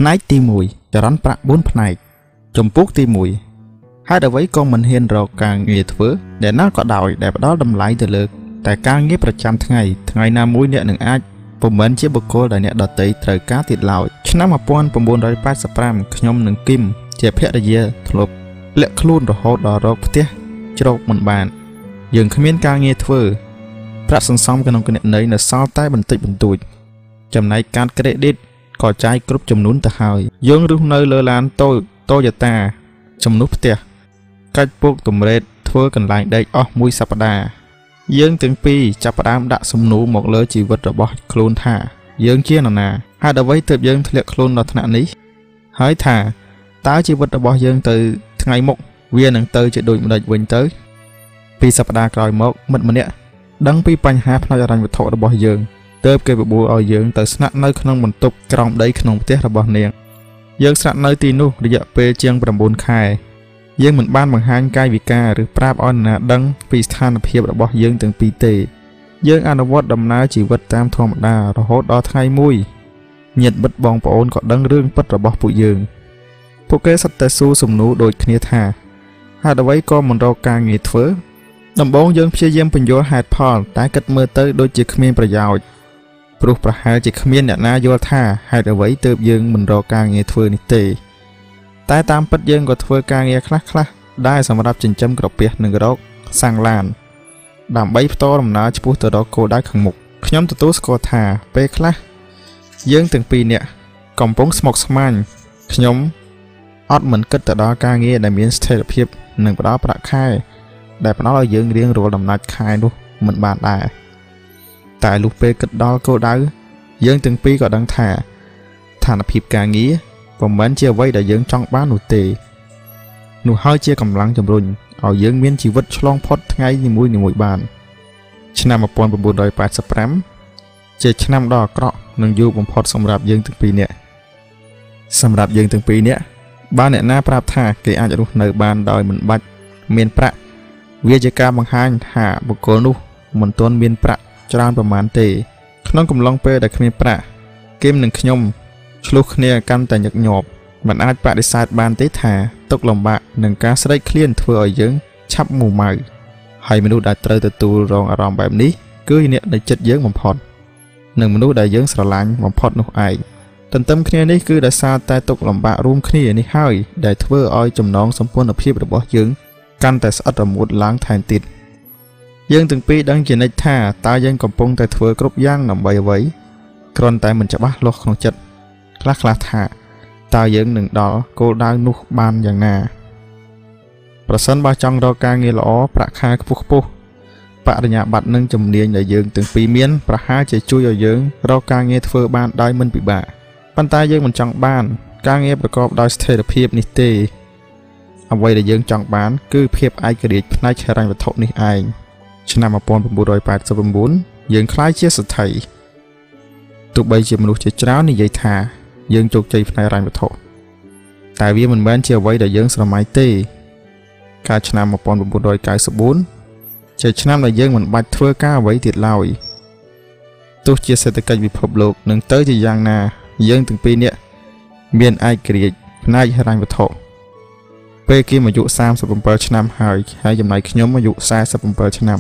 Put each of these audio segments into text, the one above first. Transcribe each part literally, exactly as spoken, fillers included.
ផ្នែកទីមួយចរន្តប្រាក់បួនផ្នែកចំពោះទីមួយហេតុអ្វីក៏មិនហ៊ានរកការងារធ្វើដែលណាក៏ដោយដែលផ្ដល់តម្លៃទៅលើតែការងារប្រចាំថ្ងៃថ្ងៃណាមួយអ្នកនឹងអាចពុំមែនជាបុគ្គលដែលអ្នកដទៃត្រូវការទៀតឡើយឆ្នាំmột nghìn chín trăm tám mươi lămខ្ញុំនិងគឹមជាភរិយាធ្លាប់លាក់ខ្លួនរហូតដល់រកផ្ទះជ្រកមិនបានយើងគ្មានការងារធ្វើប្រាក់សន្សំក្នុងគណនីនៅសល់តែបន្តិចបន្តួចចំណែកកាតក្រេឌីតក៏ចាយគ្រប់ចំនួនទៅហើយយើងរស់នៅលើឡានតូតូយ៉ូតាចំនួនផ្ទះកាច់ពុកទំរេតធ្វើកន្លែងដេកអស់មួយសប្តាហ៍យើងទាំងពីរចាប់ផ្ដើមដាក់សំណួរមកលើជីវិតរបស់ខ្លួនថាយើងជានរណាហេតុអ្វីទើបយើងធ្លាក់ខ្លួនដល់ថ្នាក់នេះហើយថាតើជីវិតរបស់យើងទៅថ្ងៃមុខវានឹងទៅជាដូចម្ដេចវិញទៅពីសប្តាហ៍ក្រោយមកមិត្តម្នាក់ដឹងពីបញ្ហាផ្នែកហិរញ្ញវត្ថុរបស់យើងទើបគេបបួលឲ្យយើងទៅស្នាក់នៅក្នុងបន្ទប់ក្រោមដីក្នុងផ្ទះរបស់នាងយើងស្នាក់នៅទីនោះរយៈពេលជាង9ខែយើងមិនបានបង្ហាញកាយវិការឬប្រាប់ឲ្យនរណាដឹងពីស្ថានភាពរបស់យើងទាំងពីរទេយើងអនុវត្តដំណើរជីវិតតាមធម្មតារហូតដល់ថ្ងៃមួយញាតិមិត្តបងប្អូនក៏ដឹងរឿងពិតរបស់ពួកយើងពួកគេសុទ្ធតែសួរសំណួរដូចគ្នាថាហេតុអ្វីក៏មិនរកការងារធ្វើដំបូងយើងព្យាយាមពន្យល់ហេតុផលតែគិតមើលទៅដូចជាគ្មានប្រយោជន៍ព្រោះប្រហែលជាគ្មានអ្នកណាយល់ថាហេតុអ្វីទើបយើងមិនរកការងារធ្វើនេះទេតែតាមពិតយើងក៏ធ្វើការងារខ្លះខ្លះដែរសម្រាប់ចិញ្ចឹមក្រពះនិងរកសាំងឡានដើម្បីបន្តដំណើរឆ្ពោះទៅរកគោលដៅខាងមុខខ្ញុំទទួលស្គាល់ថាពេលខ្លះយើងទាំងពីរនាក់កំពុងស្មុគស្មាញខ្ញុំអត់មិនគិតទៅដល់ការងារដែលមានស្ថិរភាពនិងផ្ដល់ប្រាក់ខែដែលផ្ដល់ឲ្យយើងរៀងរាល់ដំណាច់ខែនោះមិនបានដែរតែលុះពេលគិតដល់គោលដៅយើងទាំងពីរក៏ដឹងថាស្ថានភាពការងារពុំមែនជាអ្វីដែលយើងចង់បាននោះទេនោះហើយជាកម្លាំងជំរុញឲ្យយើងមានជីវិតឆ្លងផុតថ្ងៃនីមួយៗបានឆ្នាំmột nghìn chín trăm tám mươi lămជាឆ្នាំដ៏អាក្រក់និងយូរបំផុតសម្រាប់យើងទាំងពីរនាក់សម្រាប់យើងទាំងពីរនាក់បើអ្នកណាប្រាប់ថាគេអាចរស់នៅបានដោយមិនបាច់មានប្រាក់វាជាការបង្ហាញថាបុគ្គលនោះមិនទាន់មានប្រាក់ច្រើនប្រមាណទេក្នុងកំឡុងពេលដែលគ្មានប្រាក់គឹមនិងខ្ញុំឆ្លោះគ្នាកាន់តែញឹកញាប់មិនអាចបដិសេធបានទេថាទុក្ខលំបាកនិងការស្រេកឃ្លានធ្វើឲ្យយើងឆាប់មូម៉ៅហើយមនុស្សដែលត្រូវទទួលរងអារម្មណ៍បែបនេះគឺអ្នកនៅចិត្តយើងបំផុតនិងមនុស្សដែលយើងស្រឡាញ់បំផុតនោះឯងទន្ទឹមគ្នានេះគឺដោយសារតែទុក្ខលំបាករួមគ្នានេះហើយដែលធ្វើឲ្យចំណងសម្ព័ន្ធភាពរបស់យើងកាន់តែស្អិតរមួតឡើងថែមទៀតយើងទាំងពីរដឹងជានិច្ចថាតើយើងកំពុងតែធ្វើគ្រប់យ៉ាងដើម្បីអ្វីគ្រាន់តែមិនច្បាស់លាស់ក្នុងចិត្តខ្លះខ្លះថាតើយើងនឹងដល់គោលដៅនោះបានយ៉ាងណាប្រសិនបើចង់រកការងារល្អប្រាក់ខែខ្ពស់ខ្ពស់បរិញ្ញាបត្រនិងជំនាញដែលយើងទាំងពីរមានប្រហែលជាជួយឲ្យយើងរកការងារធ្វើបានដោយមិនពិបាកប៉ុន្តែយើងមិនចង់បានការងារប្រកបដោយស្ថិរភាពនេះទេអ្វីដែលយើងចង់បានគឺភាពឯករាជ្យផ្នែកហិរញ្ញវត្ថុនេះឯងឆ្នាំmột nghìn chín trăm tám mươi chínយើងក្លាយជាសេដ្ឋីទោះបីជាមនុស្សជាច្រើននិយាយថាយើងជោគជ័យផ្នែកហិរញ្ញវត្ថុតែវាមិនមែនជាអ្វីដែលយើងស្រមៃទេកាលឆ្នាំmột nghìn chín trăm chín mươi tưជាឆ្នាំដែលយើងមិនបាច់ធ្វើការអ្វីទៀតឡើយទោះជាសេដ្ឋកិច្ចពិភពលោកនឹងទៅជាយ៉ាងណាយើងទាំងពីរនាក់មានឯករាជ្យផ្នែកហិរញ្ញវត្ថុពេលគេអាយុសាមសិបbảyឆ្នាំហើយហើយចំណែកខ្ញុំអាយុសែសិបbảyឆ្នាំ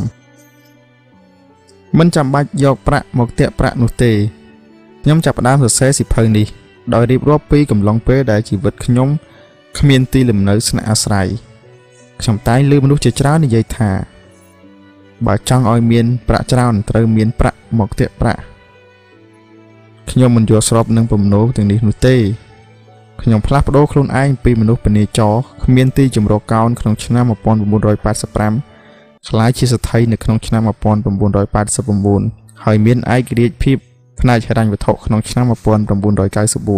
មិនចាំបាច់យកប្រាក់មកទាក់ប្រាក់នោះទេខ្ញុំចាប់ផ្ដើមសរសេរសៀវភៅនេះដោយរៀបរាប់ពីកំឡុងពេលដែលជីវិតខ្ញុំគ្មានទីលំនៅស្នាក់អាស្រ័យខ្ញុំតែងឮមនុស្សជាច្រើននិយាយថាបើចង់ឲ្យមានប្រាក់ច្រើនត្រូវមានប្រាក់មកទាក់ប្រាក់ខ្ញុំមិនយល់ស្របនឹងពំនោទាំងនេះនោះទេខ្ញុំផ្លាស់ប្ដូរខ្លួនឯងពីមនុស្សពនាចរគ្មានទីជម្រកកោនក្នុងឆ្នាំmột nghìn chín trăm tám mươi lămក្លាយជាសេដ្ឋីនៅក្នុងឆ្នាំmột nghìn chín trăm tám mươi chínហើយមានឯករាជ្យភាពផ្នែកហិរញ្ញវត្ថុក្នុងឆ្នាំmột nghìn chín trăm chín mươi tư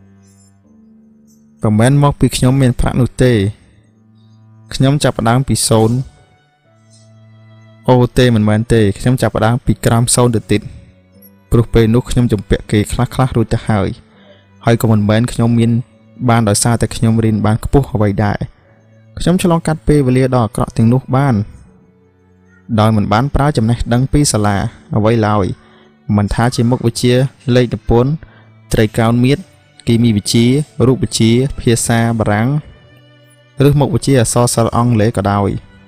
ប្រមែនមកពីខ្ញុំមានប្រាក់នោះទេខ្ញុំចាប់ផ្ដើមពីសូន្យអូទេមិនមែនទេខ្ញុំចាប់ផ្ដើមពីក្រោមសូន្យទៅទៀតព្រោះពេលនោះខ្ញុំជំពាក់គេខ្លះខ្លះរួចទៅហើយហើយក៏មិនមែនខ្ញុំមានបានដោយសារតែខ្ញុំរៀនបានខ្ពស់អ្វីដែរខ្ញុំឆ្លងកាត់ពេលវេលាដ៏អាក្រក់ទាំងនោះបានដោយមិនបានប្រើចំណេះដឹងពីសាលាអ្វីឡើយមិនថាជាមុខវិជ្ជាលេខនិពន្ធត្រីកោណមៀតគីមីវិទ្យារូបវិទ្យាភាសាបារាំងឬមុខវិជ្ជាអក្សរសិល្ប៍អង់គ្លេសក៏ដោយ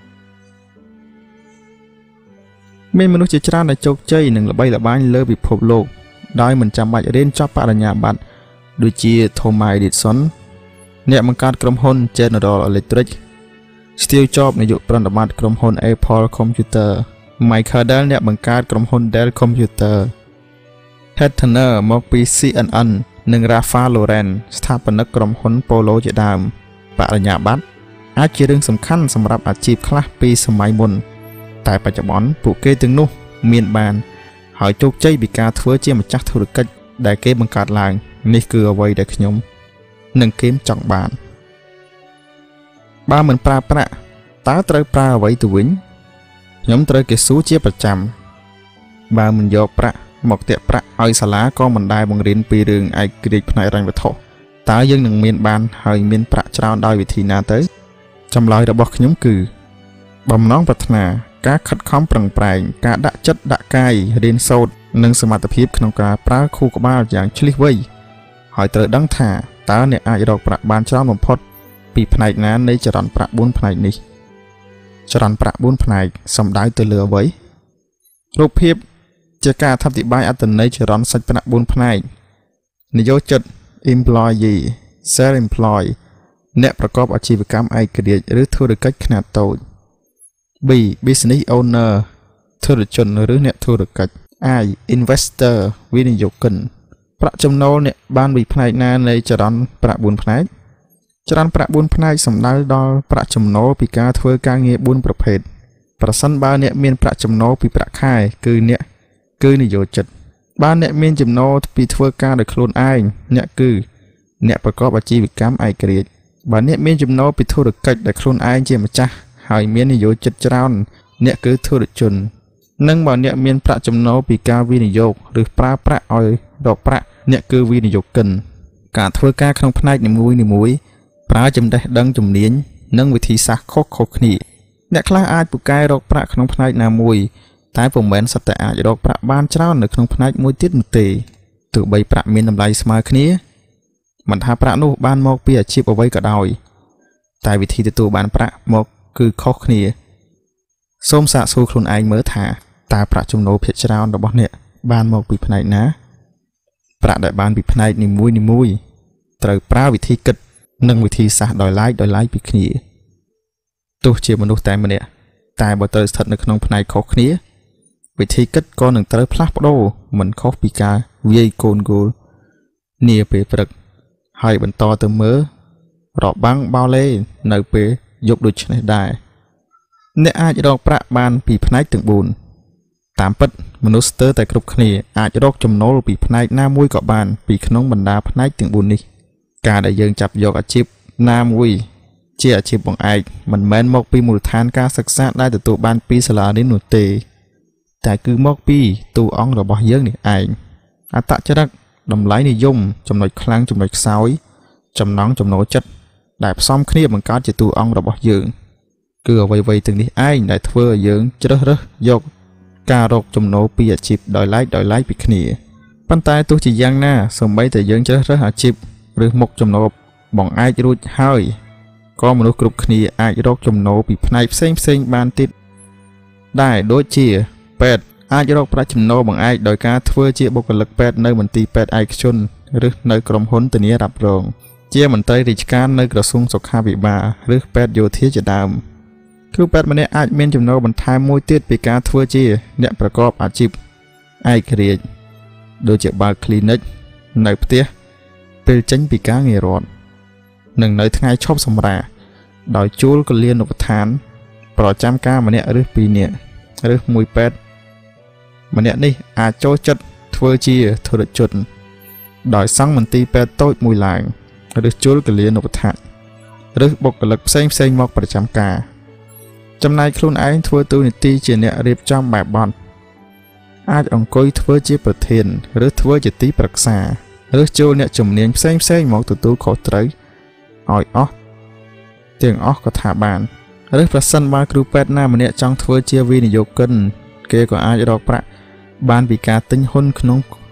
មានមនុស្សជាច្រើនដែលជោគជ័យនិងល្បីល្បាញលើពិភពលោកដោយមិនចាំបាច់រៀនចប់បរិញ្ញាបត្រដូចជា Thomas Edison អ្នកបង្កើតក្រុមហ៊ុន General Electric Steve Jobs នាយកប្រតិបត្តិក្រុមហ៊ុន Apple Computer Michael Dell អ្នកបង្កើតក្រុមហ៊ុន Dell Computer Ted Turner មកពី ซี เอ็น เอ็น និង Ralph Lauren ស្ថាបនិកក្រុមហ៊ុន Polo ជាដើមបរិញ្ញាបត្រអាចជារឿងសំខាន់សម្រាប់អាជីពខ្លះពីសម័យមុនតែបច្ចុប្បន្នពួកគេទាំងនោះមានបានហើយជោគជ័យពីការធ្វើជាម្ចាស់ធុរកិច្ចដែលគេបង្កើតឡើងនេះគឺអ្វីដែលខ្ញុំនិងគេចង់បានបើមិនប្រើប្រាក់តើត្រូវប្រើអ្វីទៅវិញខ្ញុំត្រូវគេសួរជាប្រចាំបើមិនយកប្រាក់មកទាក់ប្រាក់ឲ្យសាលាក៏មិនដែលបង្រៀនពីរឿងឯករាជ្យផ្នែកហិរញ្ញវត្ថុតើយើងនឹងមានបានហើយមានប្រាក់ច្រើនដោយវិធីណាទៅចម្លើយរបស់ខ្ញុំគឺបំណងប្រាថ្នាការខិតខំប្រឹងប្រែងការដាក់ចិត្តដាក់កាយរៀនសូត្រនិងសមត្ថភាពក្នុងការប្រើខួរក្បាលយ៉ាងឆ្លៀសវៃហើយត្រូវដឹងថាតើអ្នកអាចរកប្រាក់បានច្រើនបំផុតពីផ្នែកណានៃចរន្តប្រាក់បួនផ្នែកនេះចរន្តប្រាក់បួនផ្នែកសំដៅទៅលើអ្វីរូបភាពជាការអធិប្បាយអត្ថន័យចរន្តសាច់ប្រាក់បួនផ្នែកនិយោជិត employee self employed អ្នកប្រកបអាជីវកម្មឯករាជ្យឬធុរកិច្ចខ្នាតតូច B business owner ធុរជនឬអ្នកធុរកិច្ច I investor វិនិយោគិនប្រាក់ចំណូលអ្នកបានពីផ្នែកណានៃចរន្តប្រាក់បួនផ្នែកចរន្តប្រាក់បួនផ្នែកសំដៅដល់ប្រាក់ចំណូលពីការធ្វើការងារបួនប្រភេទប្រសិនបើអ្នកមានប្រាក់ចំណូលពីប្រាក់ខែគឺអ្នកគឺនិយោជិតបើអ្នកមានចំណូលពីធ្វើការដោយខ្លួនឯងអ្នកគឺអ្នកប្រកបអាជីវកម្មឯករាជ្យបើអ្នកមានចំណូលពីធុរកិច្ចដោយខ្លួនឯងជាម្ចាស់ហើយមាននិយោជិតច្រើនអ្នកគឺធុរជននិងបើអ្នកមានប្រាក់ចំណូលពីការវិនិយោគឬប្រើប្រាក់ឲ្យរកប្រាក់អ្នកគឺវិនិយោគិនការធ្វើការក្នុងផ្នែកនីមួយៗប្រើចំណេះដឹងជំនាញនិងវិធីសាស្ត្រខុសៗគ្នាអ្នកខ្លះអាចពូកែរកប្រាក់ក្នុងផ្នែកណាមួយតែពុំមែនសុទ្ធតែអាចរកប្រាក់បានច្រើននៅក្នុងផ្នែកមួយទៀតនោះទេទោះបីប្រាក់មានតម្លៃស្មើគ្នាមិនថាប្រាក់នោះបានមកពីអាជីពអ្វីក៏ដោយតែវិធីទទួលបានប្រាក់មកគឺខុសគ្នាសូមសាកសួរខ្លួនឯងមើលថាតើប្រាក់ចំណូលភាគច្រើនរបស់អ្នកបានមកពីផ្នែកណាប្រាក់ដែលបានពីផ្នែកនីមួយៗត្រូវប្រើវិធីគិតនិងវិធីសាស្ត្រដោយឡែកដោយឡែកពីគ្នាទោះជាមនុស្សតែម្នាក់តែបើត្រូវស្ថិតនៅក្នុងផ្នែកខុសគ្នាវិធីគិតក៏នឹងត្រូវផ្លាស់ប្ដូរមិនខុសពីការវាយកូនគោលនាពេលព្រឹកហើយបន្តទៅមើលរបាំងបោលេនៅពេលយប់ដូចនេះដែរអ្នកអាចរកប្រាក់បានពីផ្នែកទាំងបួនតាមពិតមនុស្សស្ទើរតែគ្រប់គ្នាអាចរកចំណូលពីផ្នែកណាមួយក៏បានពីក្នុងបណ្ដាផ្នែកទាំងបួននេះការដែលយើងចាប់យកអាជីពណាមួយជាអាជីពបង្អែកមិនមែនមកពីមូលដ្ឋានការសិក្សាដែលទទួលបានពីសាលារៀននោះទេតែគឺមកពីតួអង្គរបស់យើងនេះឯងអត្តចរិតតម្លៃនិយមចំណុចខ្លាំងចំណុចខ្សោយចំណង់ចំណូលចិត្តដែលផ្សំគ្នាបង្កើតជាតួអង្គរបស់យើងគឺអ្វីៗទាំងនេះឯងដែលធ្វើឲ្យយើងជ្រើសរើសយកការរកចំណូលពីអាជីពដោយឡែកដោយឡែកពីគ្នាប៉ុន្តែទោះជាយ៉ាងណាសូម្បីតែយើងជ្រើសរើសអាជីពឬមុខចំណូលបង្អែករួចហើយក៏មនុស្សគ្រប់គ្នាអាចរកចំណូលពីផ្នែកផ្សេងផ្សេងបានទៀតដែរដូចជាពេទ្យអាចរកប្រាក់ចំណូលបង្អែកដោយការធ្វើជាបុគ្គលិកពេទ្យនៅមន្ទីរពេទ្យឯកជនឬនៅក្រុមហ៊ុនធានារ៉ាប់រងជាមន្ត្រីរាជការនៅក្រសួងសុខាភិបាលឬពេទ្យយោធាជាដើមគ្រូពេទ្យម្នាក់អាចមានចំណូលបន្ថែមមួយទៀតពីការធ្វើជាអ្នកប្រកបអាជីពឯករាជ្យដូចជាបើក clinic នៅផ្ទះពេលចេញពីការងាររដ្ឋនិងនៅថ្ងៃឈប់សម្រាកដោយជួលកលៀនឧបដ្ឋានប្រចាំការម្នាក់ឬពីរនាក់ឬមួយពេទ្យម្នាក់នេះអាចចូលចិត្តធ្វើជាធុរជនដោយសង់មន្ទីរពេទ្យតូចមួយឡើងឬជួលកលៀនឧបដ្ឋានឬបុគ្គលិកផ្សេងផ្សេងមកប្រចាំការចំណែកខ្លួនឯងធ្វើតួនាទីជាអ្នករៀបចំបែបបទអាចអង្គុយធ្វើជាប្រធានឬធ្វើជាទីប្រឹក្សាឬជួលអ្នកជំនាញផ្សេងផ្សេងមកទទួលខុសត្រូវឲ្យអស់ទាំងអស់ក៏ថាបានឬប្រសិនបើគ្រូពេទ្យណាម្នាក់ចង់ធ្វើជាវិនិយោគិនគេក៏អាចរកប្រាក់បានពីការទិញហ៊ុនក្នុង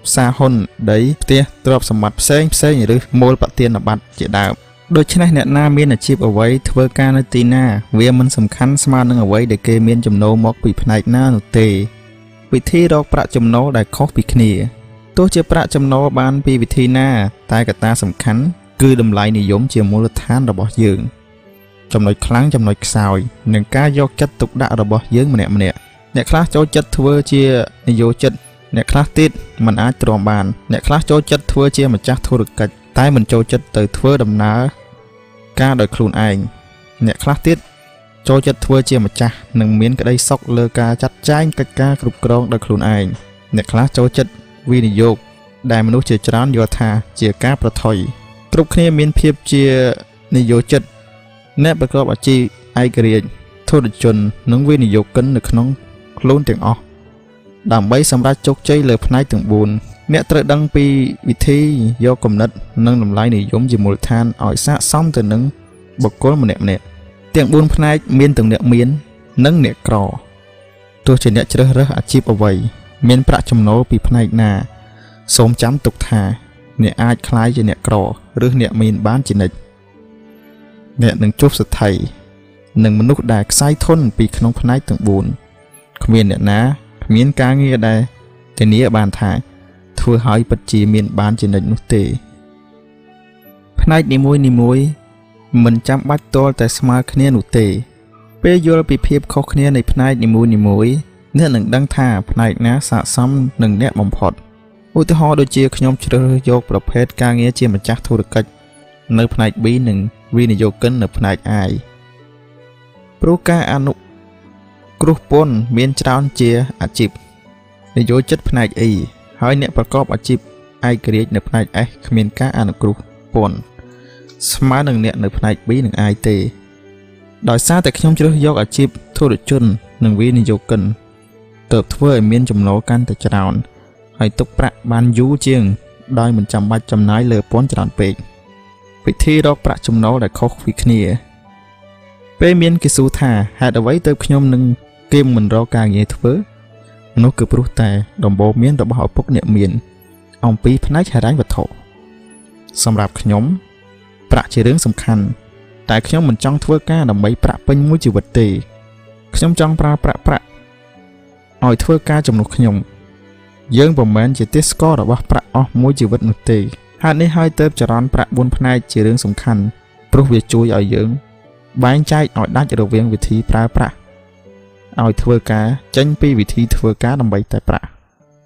សាហ៊ុនដីផ្ទះទ្រព្យសម្បត្តិផ្សេងផ្សេងឬមូលបទានបត្រជាដើមដូច្នេះអ្នកណាមានអាជីពអ្វីធ្វើការនៅទីណាវាមិនសំខាន់ស្មើនឹងអ្វីដែលគេមានចំណូលមកពីផ្នែកណានោះទេវិធីរកប្រាក់ចំណូលដែលខុសពីគ្នាទោះជាប្រាក់ចំណូលបានពីវិធីណាតែកត្តាសំខាន់គឺតម្លៃនិយមជាមូលដ្ឋានរបស់យើងចំណុចខ្លាំងចំណុចខ្សោយនិងការយកចិត្តទុកដាក់របស់យើងម្នាក់ម្នាក់អ្នកខ្លះចូលចិត្តធ្វើជានិយោជិតអ្នកខ្លះទៀតមិនអាចទ្រាំបានអ្នកខ្លះចូលចិត្តធ្វើជាម្ចាស់ធុរកិច្ចតែមិនចូលចិត្តទៅធ្វើដំណើរការដោយខ្លួនឯងអ្នកខ្លះទៀតចូលចិត្តធ្វើជាម្ចាស់និងមានក្តីសុខលើការចាត់ចែងកិច្ចការគ្រប់គ្រងដោយខ្លួនឯងអ្នកខ្លះចូលចិត្តវិនិយោគដែលមនុស្សជាច្រើនយល់ថាជាការប្រថុយគ្រប់គ្នាមានភាពជានិយោជិតអ្នកប្រកបអាជីពឯករាជ្យធុរជននិងវិនិយោគិននៅក្នុងខ្លួនទាំងអស់ដើម្បីសម្រេចជោគជ័យលើផ្នែកទាំងបួនអ្នកត្រូវដឹងពីវិធីយកគំនិតនិងតម្លៃនិយមជាមូលដ្ឋានឲ្យស័ក្តិសមទៅនឹងបុគ្គលម្នាក់ម្នាក់ទាំងបួនផ្នែកមានទាំងអ្នកមាននិងអ្នកក្រទោះជាអ្នកជ្រើសរើសអាជីពអ្វីមានប្រាក់ចំណូលពីផ្នែកណាសូមចាំទុកថាអ្នកអាចក្លាយជាអ្នកក្រឬអ្នកមានបានជានិច្ចអ្នកនឹងជួបសទ្ធីនិងមនុស្សដែលខ្សែធនពីក្នុងផ្នែកទាំងបួនគ្មានអ្នកណាគ្មានការងារដែលធានាបានថាធ្វើឲ្យពិតជាមានបានជានិច្ចនោះទេផ្នែកនីមួយនីមួយមិនចាំបាច់ទាល់តែស្មើគ្នានោះទេពេលយល់ពីភាពខុសគ្នានៃផ្នែកនីមួយនីមួយអ្នកនឹងដឹងថាផ្នែកណាស័ក្តិសមនឹងអ្នកបំផុតឧទាហរណ៍ដូចជាខ្ញុំជ្រើសរើសយកប្រភេទការងារជាម្ចាស់ធុរកិច្ចនៅផ្នែក B និងវិនិយោគិននៅផ្នែក I ព្រោះការអនុគ្រោះពន្ធមានច្រើនជាអាជីពនិយោជិតផ្នែក E ហើយអ្នកប្រកបអាជីពឯករាជ្យនៅផ្នែក S គ្មានការអនុគ្រោះពន្ធស្មើនឹងអ្នកនៅផ្នែក B និង I ទេដោយសារតែខ្ញុំជ្រើសយកអាជីពធុរជននិងវិនិយោគិនទើបធ្វើឲ្យមានចំណូលកាន់តែច្រើនហើយទុកប្រាក់បានយូរជាងដោយមិនចាំបាច់ចំណាយលើពន្ធច្រើនពេកវិធីរកប្រាក់ចំណូលដែលខុសពីគ្នាពេលមានគេសួរថាហេតុអ្វីទៅខ្ញុំនឹងគេមិនរកការងារធ្វើនោះគឺព្រោះតែដំបូន្មានរបស់ឪពុកអ្នកមានអំពីផ្នែកហិរញ្ញវត្ថុសម្រាប់ខ្ញុំប្រាក់ជារឿងសំខាន់តែខ្ញុំមិនចង់ធ្វើការដើម្បីប្រាក់ពេញមួយជីវិតទេខ្ញុំចង់ប្រើប្រាក់ប្រាក់ឲ្យធ្វើការជំនួសខ្ញុំយើងមិនមែនជាទេសកលរបស់ប្រាក់អស់មួយជីវិតនោះទេហេតុនេះហើយទើបចរន្តប្រាក់បួនផ្នែកជារឿងសំខាន់ព្រោះវាជួយឲ្យយើងបែងចែកឲ្យដាច់រវាងវិធីប្រើប្រាក់ឲ្យធ្វើការចេញពីវិធីធ្វើការដើម្បីតែប្រាក់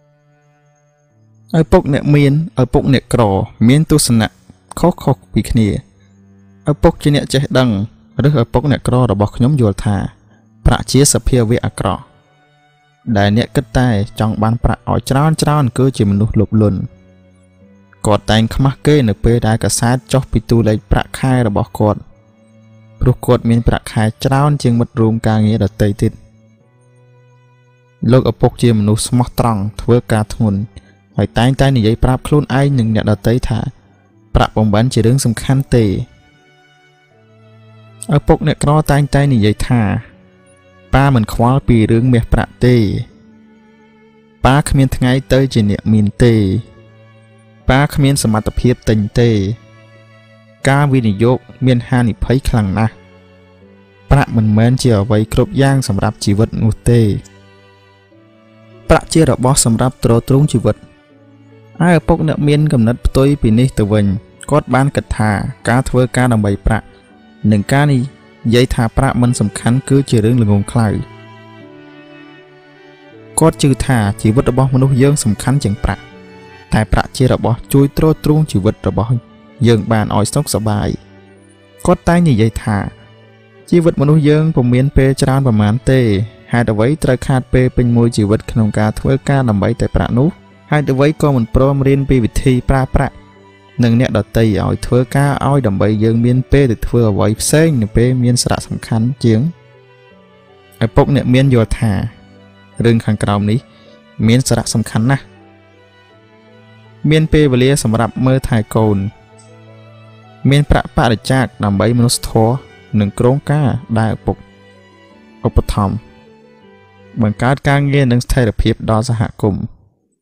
ឪពុកអ្នកមានឪពុកអ្នកក្រមានទស្សនៈខុសៗពីគ្នាឪពុកជាអ្នកចេះដឹងឬឪពុកអ្នកក្ររបស់ខ្ញុំយល់ថាប្រាក់ជាសភាវៈអាក្រក់ដែលអ្នកគិតតែចង់បានប្រាក់ឲ្យច្រើនច្រើនគឺជាមនុស្សលោភលន់គាត់តែងខ្មាស់គេនៅពេលដែលកាសែតចុះពីតួលេខប្រាក់ខែរបស់គាត់ព្រោះគាត់មានប្រាក់ខែច្រើនជាងមិត្តរួមការងារដទៃទៀតលោកឪពុកជាមនុស្សស្មោះត្រង់ធ្វើការធ្ងន់ហើយតែងតែនិយាយប្រាប់ខ្លួនឯងនិងអ្នកដទៃថាប្រាក់បំបានជារឿងសំខាន់ទេឪពុកអ្នកក្រតែងតែនិយាយថាប៉ាមិនខ្វល់ពីរឿងមាសប្រាក់ទេប៉ាគ្មានថ្ងៃទៅជាអ្នកមានទេប៉ាគ្មានសមត្ថភាពទិញទេការវិនិយោគមានហានិភ័យខ្លាំងណាស់ប្រាក់មិនមែនជាអ្វីគ្រប់យ៉ាងសម្រាប់ជីវិតនោះទេប្រាក់ជារបស់សម្រាប់ទ្រទ្រង់ជីវិតហើយឪពុកអ្នកមានកំណត់ផ្ទុយពីនេះទៅវិញគាត់បានគិតថាការធ្វើការដើម្បីប្រាក់និងការនិយាយថាប្រាក់មិនសំខាន់គឺជារឿងល្ងងខ្លៅគាត់ជឿថាជីវិតរបស់មនុស្សយើងសំខាន់ជាងប្រាក់តែប្រាក់ជារបស់ជួយទ្រទ្រង់ជីវិតរបស់យើងបានឲ្យសុខសប្បាយគាត់តែងនិយាយថាជីវិតមនុស្សយើងពុំមានពេលច្រើនប្រមាណទេហេតុអ្វីត្រូវខាតពេលពេញមួយជីវិតក្នុងការធ្វើការដើម្បីតែប្រាក់នោះហេតុអ្វីក៏មិនព្រមរៀនពីវិធីប្រើប្រាក់និងអ្នកដទៃឲ្យធ្វើការឲ្យដើម្បីយើងមានពេលទៅធ្វើអ្វីផ្សេងនៅពេលមានសារៈសំខាន់ជាងឪពុកអ្នកមានយល់ថារឿងខាងក្រោមនេះមានសារៈសំខាន់ណាស់មានពេលវេលាសម្រាប់មើលថែកូនមានប្រាក់បរិច្ចាគដើម្បីមនុស្សធម៌និងក្រុមការដែលឪពុកឧបត្ថម្ភបង្កើតការងារនិងស្ថិរភាពដល់សហគមន៍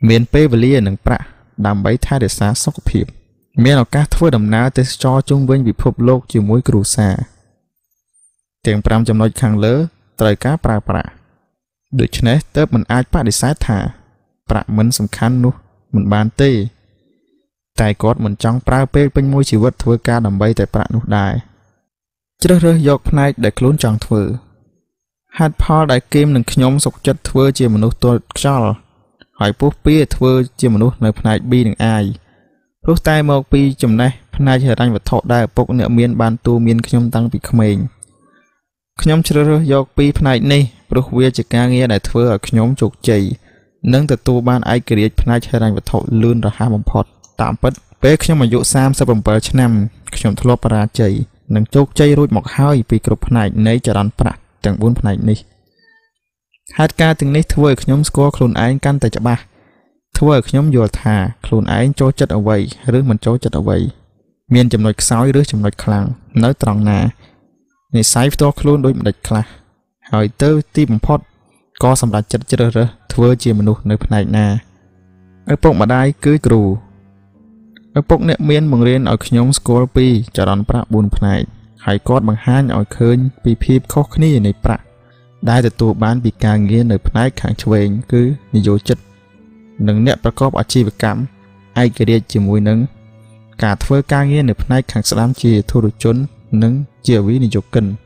មានពេលវេលានិងប្រាក់ដើម្បីថែរក្សាសុខភាពមានឱកាសធ្វើដំណើរទេសចរជុំវិញពិភពលោកជាមួយគ្រួសារទាំងប្រាំចំណុចខាងលើត្រូវការប្រើប្រាស់ដូច្នេះទើបមិនអាចបដិសេធថាប្រាក់មិនសំខាន់នោះមិនបានទេតែគាត់មិនចង់ប្រើពេលពេញមួយជីវិតធ្វើការដើម្បីតែប្រាក់នោះដែរជ្រើសរើសយកផ្នែកដែលខ្លួនចង់ធ្វើហេតុផលដែលគឹមនឹងខ្ញុំសុខចិត្តធ្វើជាមនុស្សទល់ខ្យល់ហើយពុះពៀធ្វើជាមនុស្សនៅផ្នែក B និង I ព្រោះតែមកពីចំណេះផ្នែកហិរញ្ញវត្ថុដែលឪពុកអ្នកមានបានទូមានខ្ញុំតាំងពីក្មេងខ្ញុំជ្រើសរើសយកពីផ្នែកនេះព្រោះវាជាការងារដែលធ្វើឲ្យខ្ញុំជោគជ័យនិងទទួលបានឯករាជ្យផ្នែកហិរញ្ញវត្ថុលឿនរហ័សបំផុតតាមពិតពេលខ្ញុំអាយុសាមសិបเจ็ดឆ្នាំខ្ញុំធ្លាប់បរាជ័យនិងជោគជ័យរួចមកហើយពីគ្រប់ផ្នែកនៃចរន្តប្រាក់ទាំងbốnផ្នែកនេះហេតុការណ៍ទាំងនេះធ្វើឲ្យខ្ញុំស្គាល់ខ្លួនឯងកាន់តែច្បាស់ធ្វើឲ្យខ្ញុំយល់ថាខ្លួនឯងចូលចិត្តអ្វីឬមិនចូលចិត្តអ្វីមានចំណុចខ្សោយឬចំណុចខ្លាំងនៅត្រង់ណានិស្ស័យផ្ទាល់ខ្លួនដូចម្ដេចខ្លះហើយទៅទីបំផុតក៏សម្រេចចិត្តជ្រើសរើសធ្វើជាមនុស្សនៅផ្នែកណាឪពុកម្ដាយគឺគ្រូឪពុកអ្នកមានបង្រៀនឲ្យខ្ញុំស្គាល់ពីចរន្តប្រាក់bốnផ្នែកហើយគាត់បង្ហាញឲ្យឃើញពីភាពខុសគ្នានៃប្រាក់ដែលទទួលបានពីការងារនៅផ្នែកខាងឆ្វេងគឺនិយោជិតនិងអ្នកប្រកបអាជីវកម្មឯករាជ្យជាមួយនឹងការធ្វើការងារនៅផ្នែកខាងស្ដាំជាធុរជននិងជាវិនិយោគិន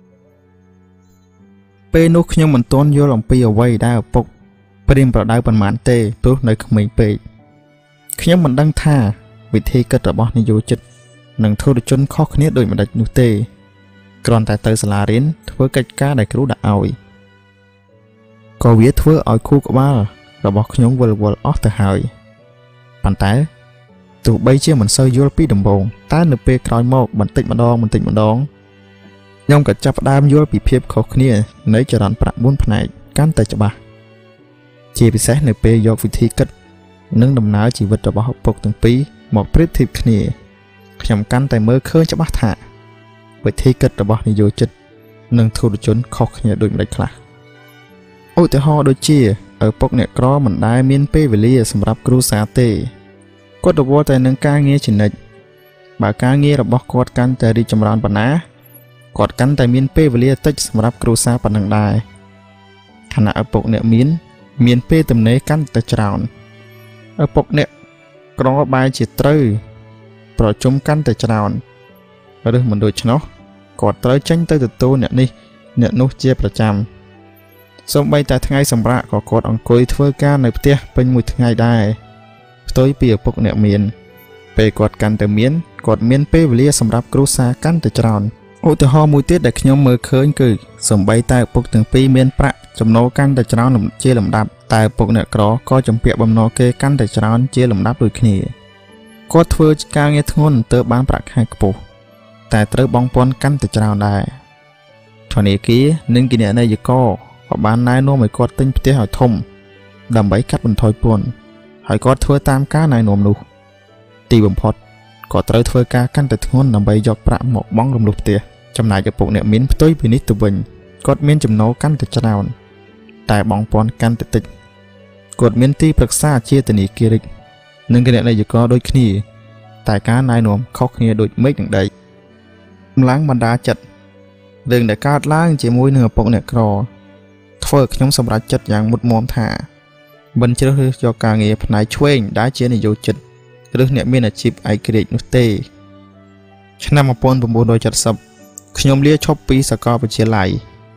ពេលនោះខ្ញុំមិនទាន់យល់អំពីអ្វីដែលឪពុកព្រៀងប្រដៅប៉ុន្មានទេព្រោះនៅក្មេងពេកខ្ញុំមិនដឹងថាវិធីគិតរបស់និយោជិតនិងធុរជនខុសគ្នាដូចម្ដេចនោះទេគ្រាន់តែទៅសាលារៀនធ្វើកិច្ចការដែលគ្រូដាក់ឲ្យក៏វាធ្វើឲ្យខួរក្បាលរបស់ខ្ញុំវិលវល់អស់ទៅហើយប៉ុន្តែទោះបីជាមិនសូវយល់ពីដំបូងតែនៅពេលក្រោយមកបន្តិចម្ដងបន្តិចម្ដងខ្ញុំក៏ចាប់ផ្ដើមយល់ពីភាពខុសគ្នានៃចរន្តប្រាក់bốnផ្នែកកាន់តែច្បាស់ជាពិសេសនៅពេលយកវិធីគិតនិងដំណើរជីវិតរបស់ឪពុកទាំងពីរមកប្រៀបធៀបគ្នាខ្ញុំកាន់តែមើលឃើញច្បាស់ថាវិធីគិតរបស់និយោជិតនិងធុរជនខុសគ្នាដូចម្ដេចខ្លះឧទាហរណ៍ដូចជាឪពុកអ្នកក្រមិនដែលមានពេលវេលាសម្រាប់គ្រួសារទេគាត់រវល់តែនឹងការងារជានិច្ចបើការងាររបស់គាត់កាន់តែរីកចម្រើនប៉ុណ្ណាគាត់កាន់តែមានពេលវេលាតិចសម្រាប់គ្រួសារប៉ុណ្ណឹងដែរខណៈឪពុកអ្នកមានមានពេលទំនេរកាន់តែច្រើនឪពុកអ្នកក្របែរជាត្រូវប្រជុំកាន់តែច្រើនឬមិនដូច្នោះគាត់ត្រូវចេញទៅទទួលអ្នកនេះអ្នកនោះជាប្រចាំសូម្បីតែថ្ងៃសម្រាកក៏គាត់អង្គុយធ្វើការនៅផ្ទះពេញមួយថ្ងៃដែរផ្ទុយពីឪពុកអ្នកមានពេលគាត់កាន់តែមានគាត់មានពេលវេលាសម្រាប់គ្រួសារកាន់តែច្រើនឧទាហរណ៍មួយទៀតដែលខ្ញុំមើលឃើញគឺសូម្បីតែឪពុកទាំងពីរមានប្រាក់ចំណូលកាន់តែច្រើនជាលំដាប់តែឪពុកអ្នកក្រក៏ចំពាក់បំណុលគេកាន់តែច្រើនជាលំដាប់ដូចគ្នាគាត់ធ្វើការងារធ្ងន់ទើបបានប្រាក់ខែខ្ពស់តែត្រូវបង់ពន្ធកាន់តែច្រើនដែរធនាគារនិងគណនេយ្យករក៏បានណែនាំឲ្យគាត់ទិញផ្ទះឲ្យធំដើម្បីកាត់បន្ថយពន្ធហើយគាត់ធ្វើតាមការណែនាំនោះទីបំផុតគាត់ត្រូវធ្វើការកាន់តែធ្ងន់ដើម្បីយកប្រាក់មកបង់រំលោះផ្ទះចំណែកឪពុកអ្នកមានផ្ទុយពីនេះទៅវិញគាត់មានចំណូលកាន់តែច្រើនតែបង់ពន្ធកាន់តែតិចគាត់មានទីប្រឹក្សាជាធនាគារនិងគណនេយ្យករដូចគ្នាតែការណែនាំខុសគ្នាដូចមេឃនិងដីកម្លាំងបណ្ដាចិត្តរឿងដែលកើតឡើងជាមួយនឹងឪពុកអ្នកក្រធ្វើឲ្យខ្ញុំសម្រេចចិត្តយ៉ាងមុតមមថាមិនជ្រើសរើសយកការងារផ្នែកឆ្វេងដែលជានិយោជិតឬអ្នកមានអាជីពឯករាជ្យនោះទេឆ្នាំmột nghìn chín trăm七mươiខ្ញុំលាឈប់ពីសាកលវិទ្យាល័យ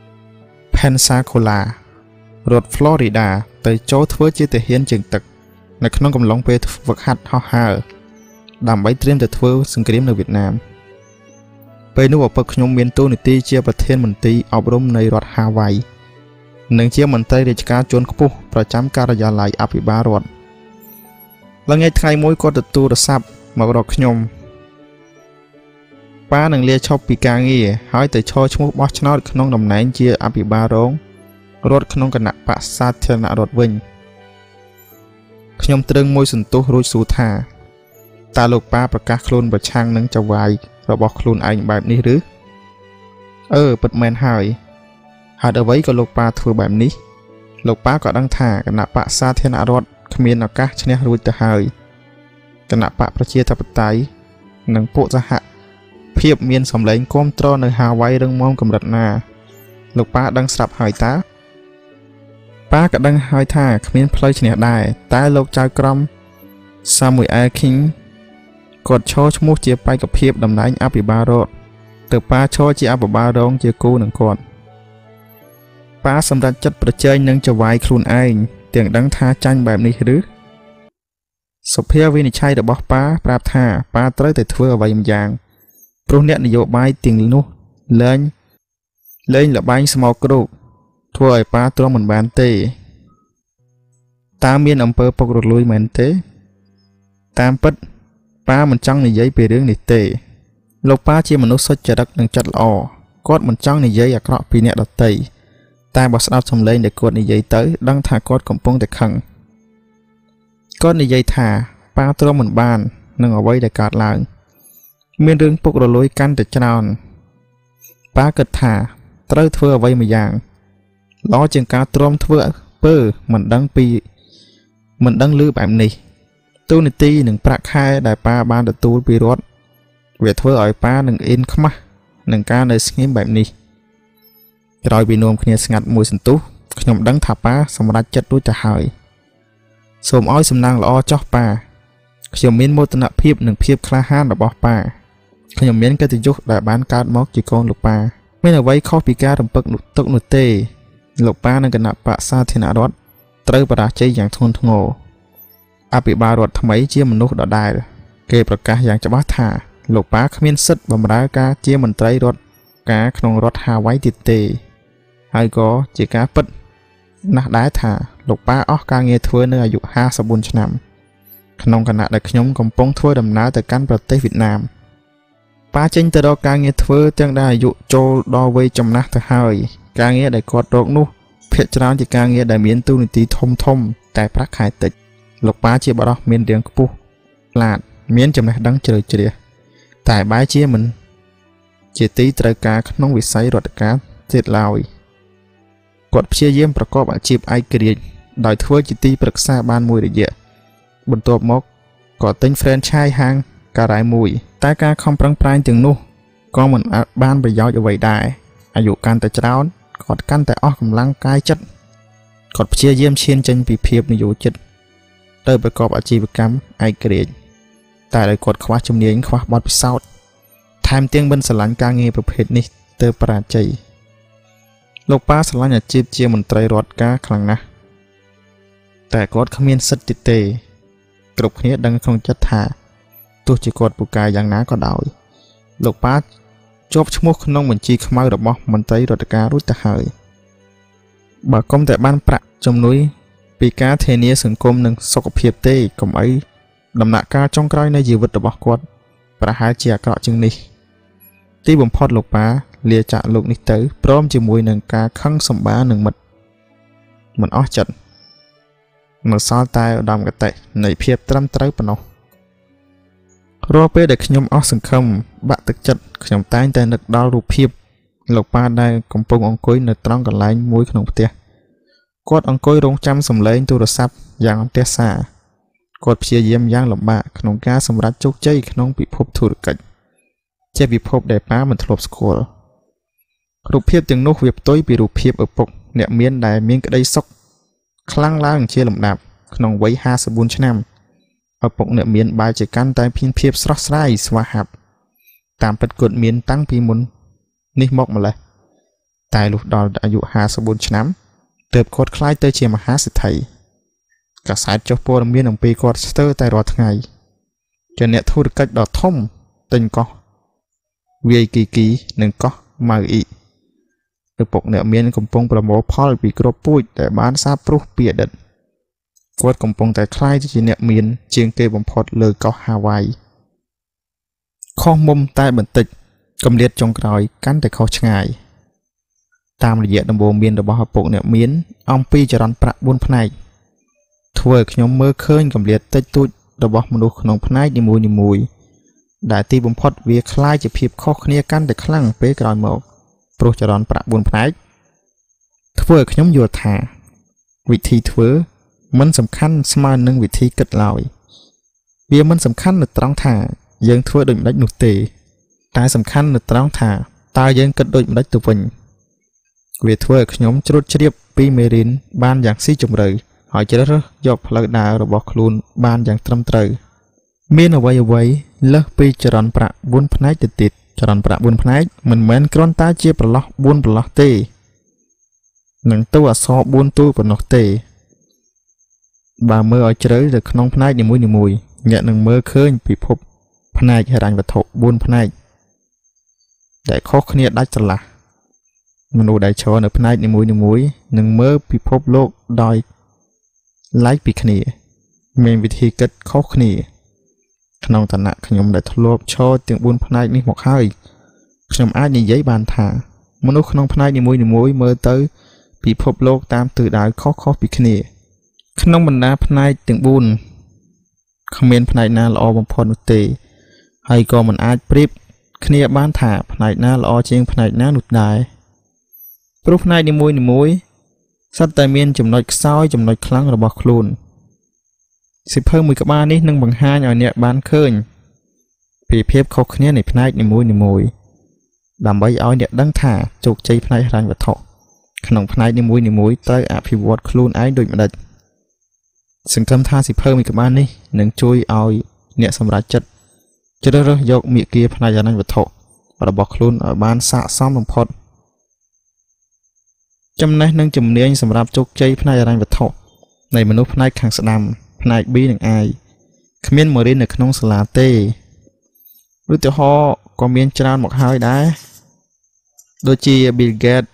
Pensacola រដ្ឋ Florida ទៅចូលធ្វើជាទាហានជើងទឹកនៅក្នុងកំឡុងពេលហ្វឹកហាត់ហោះហើរដើម្បីត្រៀមទៅធ្វើសង្គ្រាមនៅវៀតណាមពេលនោះឪពុកខ្ញុំមានតួនាទីជាប្រធានមន្ត្រីអប់រំនៃរដ្ឋ Hawaii និងជាមន្ត្រីរាជការជាន់ខ្ពស់ប្រចាំការិយាល័យអភិបាលរដ្ឋឡើងថ្ងៃថ្ងៃមួយគាត់ទទួលរស័ព្ទមករកខ្ញុំប៉ានឹងលាឈប់ពីការងារហើយទៅឈរឈ្មោះបោះឆ្នោតក្នុងតំណែងជាអភិបាលរងរដ្ឋក្នុងគណៈបក្សសាធារណរដ្ឋវិញខ្ញុំត្រឹងមួយសន្ទុះរួចសួរថាតើលោកប៉ាប្រកាសខ្លួនប្រឆាំងនឹងចៅហ្វាយរបស់ខ្លួនឯងបែបនេះឬអឺពិតមែនហើយហេតុអ្វីក៏លោកប៉ាធ្វើបែបនេះលោកប៉ាក៏ដឹងថាគណៈបក្សសាធារណរដ្ឋគ្មានឱកាសឈ្នះរួចទៅហើយគណៈបកប្រជាធិបតេយ្យនិងពួកសហភាពមានសម្លេងគាំទ្រនៅហាវ៉ៃរឹងមាំកម្រិតណាលោកប៉ាដឹងស្រាប់ហើយតាប៉ាក៏ដឹងហើយថាគ្មានផ្លូវឈ្នះដែរតែលោកចៅក្រម Samuel King គាត់ឈរឈ្មោះជាបេក្ខភាពតំណែងអភិបាលរដ្ឋទៅប៉ាឈរជាអភិបាលរងជាគូនឹងគាត់ប៉ាសម្រាប់ចិត្តប្រជែងនឹងចវាយខ្លួនឯងទាំងដឹងថាចាញ់បែបនេះឬសុភាវិនិច្ឆ័យរបស់ប៉ាប្រាប់ថាប៉ាត្រូវតែធ្វើអ្វីម្យ៉ាងព្រោះអ្នកនយោបាយទាំងនោះលែងលែងលបែងស្មោកគ្រោកធ្វើឲ្យប៉ាទ្រាំមិនបានទេតើមានអំពើពុករលួយមែនទេតាមពិតប៉ាមិនចង់និយាយពីរឿងនេះទេលោកប៉ាជាមនុស្សសុចរិតនិងចិត្តល្អគាត់មិនចង់និយាយអាក្រក់ពីអ្នកដទៃតែបើស្ដាប់សំឡេងដែលគាត់និយាយទៅដឹងថាគាត់កំពុងតែខឹងគាត់និយាយថាប៉ាទ្រាំមិនបាននឹងអ្វីដែលកើតឡើងមានរឿងពុករលួយកាន់តែច្រើនប៉ាគិតថាត្រូវធ្វើអ្វីមួយយ៉ាងល្អជាងការទ្រាំធ្វើពើមិនដឹងពីមិនដឹងឮបែបនេះទូនីតិនិងប្រាក់ខែដែលប៉ាបានទទួលពីរដ្ឋវាធ្វើឲ្យប៉ានឹងអៀនខ្មាស់នឹងការនៅស្ងៀមបែបនេះក្រោយពីនាំគ្នាស្ងាត់មួយសន្ទុះខ្ញុំដឹងថាប៉ាសម្រេចចិត្តរួចទៅហើយសូមឲ្យសំណាងល្អចោះប៉ាខ្ញុំមានមោទនភាពនិងភាពក្លាហានរបស់ប៉ាខ្ញុំមានកិត្តិយសដែលបានកើតមកជាកូនលោកប៉ាមានអ្វីខុសពីការរំពឹងទុកនោះទេលោកប៉ានិងគណៈបក្សសាធារណរដ្ឋត្រូវបរាជ័យយ៉ាងធ្ងន់ធ្ងរអភិបាលរដ្ឋថ្មីជាមនុស្សដដែលគេប្រកាសយ៉ាងច្បាស់ថាលោកប៉ាគ្មានសិទ្ធិបម្រើការជាមន្ត្រីរដ្ឋការក្នុងរដ្ឋហាវ៉ៃទៀតទេហើយក៏ជាការពិតណាស់ដែរថាលោកប៉ាអស់ការងារធ្វើនៅអាយុห้าสิบสี่ឆ្នាំក្នុងគណៈដែលខ្ញុំកំពុងធ្វើដំណើរទៅកាន់ប្រទេសវៀតណាមប៉ាចេញទៅរកការងារធ្វើទាំងដែលអាយុចូលដល់វ័យចំណាស់ទៅហើយការងារដែលគាត់រកនោះភាគច្រើនជាការងារដែលមានទូនាទីធំធំតែប្រាក់ខែតិចលោកប៉ាជាបរិសុទ្ធមានរាងខ្ពស់ផ្លាតមានចំណេះដឹងជ្រៅជ្រះតែបែរជាមិនជាទីត្រូវការក្នុងវិស័យរដ្ឋការទៀតឡើយគាត់ព្យាយាមប្រកបអាជីពឯករាជ្យដោយធ្វើជាទីប្រឹក្សាបានមួយរយៈបន្ទាប់មកក៏ទិញ franchise ហាងការ៉ែមួយតែការខំប្រឹងប្រែងទាំងនោះក៏មិនបានប្រយោជន៍អ្វីដែរអាយុកាន់តែច្រើនគាត់កាន់តែអស់កម្លាំងកាយចិត្តគាត់ព្យាយាមឈានចេញពីភាពនយោជិតទៅប្រកបអាជីវកម្មឯករាជ្យតែដោយគាត់ខ្វះជំនាញខ្វះបទពិសោធន៍ថែមទាំងមិនស្រឡាញ់ការងារប្រភេទនេះទៅបរាជ័យលោកប៉ាស្រឡាញ់អាជីពជាមន្ត្រីរដ្ឋការខ្លាំងណាស់តែគាត់គ្មានសិទ្ធិទេគ្រប់គ្នាដឹងក្នុងចិត្តថាទោះជាគាត់ពូកែយ៉ាងណាក៏ដោយលោកប៉ាជាប់ឈ្មោះក្នុងបញ្ជីខ្មៅរបស់មន្ត្រីរដ្ឋការរួចទៅហើយបើគុំតែបានប្រាក់ជំនួយពីការធានាសង្គមនិងសុខភាពទេកុំអីដំណាក់កាលចុងក្រោយនៃជីវិតរបស់គាត់ប្រហែលជាអាក្រក់ជាងនេះទីបំផុតលោកប៉ាលាចាកលោកនេះទៅព្រមជាមួយនឹងការខឹងសម្បានឹងមិត្តមិនអស់ចិត្តនៅសល់តែឧត្តមគតិនៃភាពត្រឹមត្រូវប៉ុណ្ណោះរាល់ពេលដែលខ្ញុំអស់សង្ឃឹមបាក់ទឹកចិត្តខ្ញុំតែងតែនឹកដល់រូបភាពលោកប៉ាដែលកំពុងអង្គុយនៅត្រង់កន្លែងមួយក្នុងផ្ទះគាត់អង្គុយរងចាំសំឡេងទូរស័ព្ទយ៉ាងអន្ទះសារគាត់ព្យាយាមយ៉ាងលំបាកក្នុងការសម្រេចជោគជ័យក្នុងពិភពធុរកិច្ចជាពិភពដែលប៉ាមិនធ្លាប់ស្គាល់រូបភាពទាំងនោះវាផ្ទុយពីរូបភាពឪពុកអ្នកមានដែលមានក្តីសុខខ្លាំងឡើងជាលំដាប់ក្នុងវ័យห้าสิบสี่ឆ្នាំឪពុកអ្នកមានបែរជាកាន់តែមានភាពស្រស់ស្រាយស្វាហាប់តាមពិតគាត់មានតាំងពីមុននេះមកម្ល៉េះតែលុះដល់អាយុห้าสิบสี่ឆ្នាំទើបគាត់ក្លាយទៅជាមហាសេដ្ឋីកាសែតចុះព័ត៌មានអំពីគាត់ស្ទើរតែរាល់ថ្ងៃជាអ្នកធុរកិច្ចដ៏ធំទិញកោះវាយគីគីនិងកោះម៉ៅអ៊ីឪពុកអ្នកមានកំពុងប្រមូលផលពីគ្រាប់ពូជដែលបានសាបព្រោះពីអតីតគាត់កំពុងតែក្លាយជាអ្នកមានជាងគេបំផុតលើកោះហាវ៉ៃខុសមុំតែបន្តិចកម្រិតចុងក្រោយកាន់តែខុសឆ្ងាយតាមរយៈដំបូន្មានរបស់ឪពុកអ្នកមានអំពីចរន្តប្រាក់បួនផ្នែកធ្វើឲ្យខ្ញុំមើលឃើញកម្រិតតិចតួចរបស់មនុស្សក្នុងផ្នែកនីមួយៗដែលទីបំផុតវាคล้ายជាភាពខុសគ្នាកាន់តែខ្លាំងពេលក្រោយមកព្រោះចរន្តប្រាក់បួនផ្នែកធ្វើឲ្យខ្ញុំយល់ថាវិធីធ្វើមិនសំខាន់ស្មើនឹងវិធីគិតឡើយវាមិនសំខាន់នៅត្រង់ថាយើងធ្វើដូចម្ដេចនោះទេតែសំខាន់នៅត្រង់ថាតើយើងគិតដូចម្ដេចទៅវិញវាធ្វើឲ្យខ្ញុំជ្រួតជ្រាបពីមេរៀនបានយ៉ាងស៊ីជម្រៅហើយជ្រើសរើសយកផ្លូវដើររបស់ខ្លួនបានយ៉ាងត្រឹមត្រូវមានអ្វីអ្វីលើសពីចរន្តប្រាក់បួនផ្នែកទៅទៀតចរន្តប្រាក់បួនផ្នែកមិនមែនគ្រាន់តែជាប្រឡោះបួនប្រឡោះទេនឹងតួអក្សរបួនតួប៉ុណ្ណោះទេបើមើលឲ្យជ្រៅទៅក្នុងផ្នែកនីមួយៗអ្នកនឹងមើលឃើញពិភពផ្នែកហិរញ្ញវត្ថុបួនផ្នែកដែលខុសគ្នាដាច់ស្រឡះមនុស្សដែលឈរនៅផ្នែកនីមួយៗនឹងមើលពិភពលោកដោយឡែកពីគ្នាមានវិធីគិតខុសគ្នាក្នុងឋានៈខ្ញុំដែលធ្លាប់ឈរទាំងបួនផ្នែកនេះមកហើយខ្ញុំអាចនិយាយបានថាមនុស្សក្នុងផ្នែកនីមួយៗមើលទៅពិភពលោកតាមទិសដៅខុសៗពីគ្នាក្នុងបណ្ដាផ្នែកទាំងបួនគ្មានផ្នែកណាល្អបំផុតនោះទេហើយក៏មិនអាចប្រៀបគ្នាបានថាផ្នែកណាល្អជាងផ្នែកណានោះដែរព្រោះផ្នែកនីមួយៗសុទ្ធតែមានចំណុចខ្សោយចំណុចខ្លាំងរបស់ខ្លួនសៀវភៅមួយក្បាលនេះនឹងបង្ហាញឲ្យអ្នកបានឃើញពីភាពខុសគ្នានៃផ្នែកនីមួយៗដើម្បីឲ្យអ្នកដឹងថាជោគជ័យផ្នែកហិរញ្ញវត្ថុក្នុងផ្នែកនីមួយៗត្រូវអភិវឌ្ឍខ្លួនឯងដូចម្ដេចសង្ឃឹមថាសៀវភៅមួយក្បាលនេះនឹងជួយឲ្យអ្នកសម្រេចចិត្តជ្រើសរើសយកមាគ៌ាផ្នែកហិរញ្ញវត្ថុរបស់ខ្លួនឲ្យបានស័ក្តិសមបំផុតចំណេះនិងជំនាញសម្រាប់ជោគជ័យផ្នែកហិរញ្ញវត្ថុនៃមនុស្សផ្នែកខាងស្ដាំផ្នែក B និង I គ្មានមករៀននៅក្នុងសាលាទេឧទាហរណ៍ក៏មានច្រើនមកហើយដែរដូចជា Bill Gates,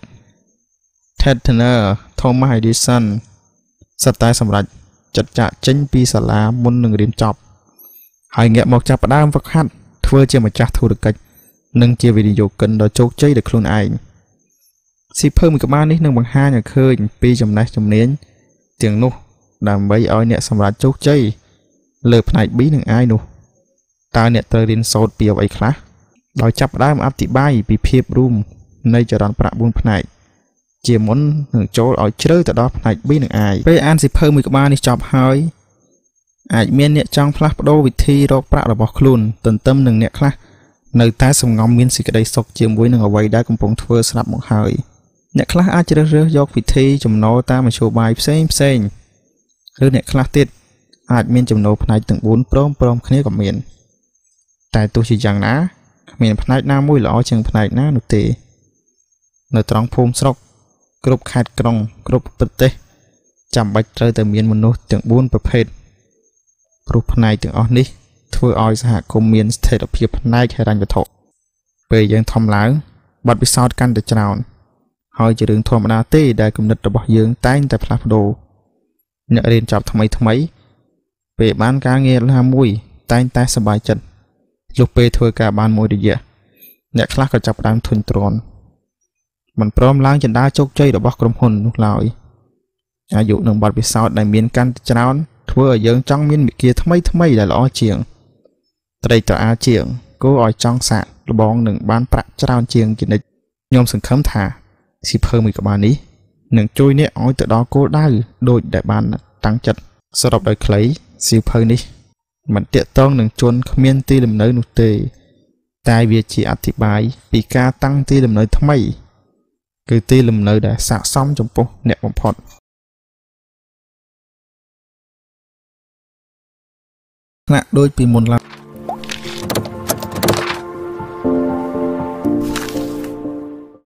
Ted Turner, Thomas Edison សុទ្ធតែសម្រាប់ចិត្តចាក់ចេញពីសាលាមុននឹងរៀនចប់ហើយងាកមកចាប់ផ្ដើមហ្វឹកហាត់ធ្វើជាម្ចាស់ធុរកិច្ចនិងជាវិនិយោគិនដ៏ជោគជ័យដោយខ្លួនឯងសៀវភៅមួយក្បាលនេះនឹងបង្ហាញឲ្យឃើញពីចំណេះជំនាញទាំងនោះដើម្បីឲ្យអ្នកសម្រេចជោគជ័យលើផ្នែក B និង I នោះតើអ្នកត្រូវរៀនសូត្រពីអ្វីខ្លះដោយចាប់ផ្ដើមអធិប្បាយពីភាពរួមនៃចរន្តប្រាក់បួនផ្នែកជាមុននឹងចូលឲ្យជ្រៅទៅដល់ផ្នែក B និង I ពេលអានសៀវភៅមួយក្បាលនេះចប់ហើយអាចមានអ្នកចង់ផ្លាស់ប្ដូរវិធីរកប្រាក់របស់ខ្លួនទន្ទឹមនឹងអ្នកខ្លះនៅតែសំងំមានសេចក្តីសុខជាមួយនឹងអ្វីដែលកំពុងធ្វើស្រាប់មកហើយអ្នកខ្លះអាចជ្រើសរើសយកវិធីចំណូលតាមមធ្យោបាយផ្សេងផ្សេងឬអ្នកខ្លះទៀតអាចមានចំណូលផ្នែកទាំងបួនព្រមព្រមគ្នាក៏មានតែទោះជាយ៉ាងណាគ្មានផ្នែកណាមួយល្អជាងផ្នែកណានោះទេនៅត្រង់ភូមិស្រុកគ្រប់ខេត្តក្រុងគ្រប់ប្រទេសចាំបាច់ត្រូវតែមានមនុស្សទាំងបួនប្រភេទព្រោះផ្នែកទាំងអស់នេះធ្វើឲ្យសហគមន៍មានស្ថិរភាពផ្នែកហិរញ្ញវត្ថុពេលយើងធំឡើងបទពិសោធន៍កាន់តែច្រើនហើយជារឿងធម្មតាទេដែលគំនិតរបស់យើងតែងតែផ្លាស់ប្ដូរអ្នករៀនចប់ថ្មីថ្មីពេលបានការងារណាមួយតែងតែសប្បាយចិត្តលុះពេលធ្វើការបានមួយរយៈអ្នកខ្លះក៏ចាប់ផ្ដើមធុញទ្រាន់មិនព្រមឡើងចន្ទាជោគជ័យរបស់ក្រុមហ៊ុននោះឡើយអាយុនិងបទពិសោធន៍ដែលមានកាន់តែច្រើនធ្វើឲ្យយើងចង់មានវិគាថ្មីថ្មីដែលល្អជាងត្រេកត្រអាលជាងគួរឲ្យចង់សាកល្បងនឹងបានប្រាក់ច្រើនជាងជានិច្ចខ្ញុំសង្ឃឹមថាសៀវភៅមួយក្បាលនេះនឹងជួយអ្នកឲ្យទៅដល់គោលដៅដូចដែលបានតាំងចិត្តសរុបដោយខ្លីសៀវភៅនេះមិនតាក់ទងនឹងជនគ្មានទីលំនៅនោះទេតែវាជាអធិប្បាយពីការតាំងទីលំនៅថ្មីគឺទីលំនៅដែលស័ក្តិសមចំពោះអ្នកបំផុតថ្នាក់ដូចពីមុនឡើយ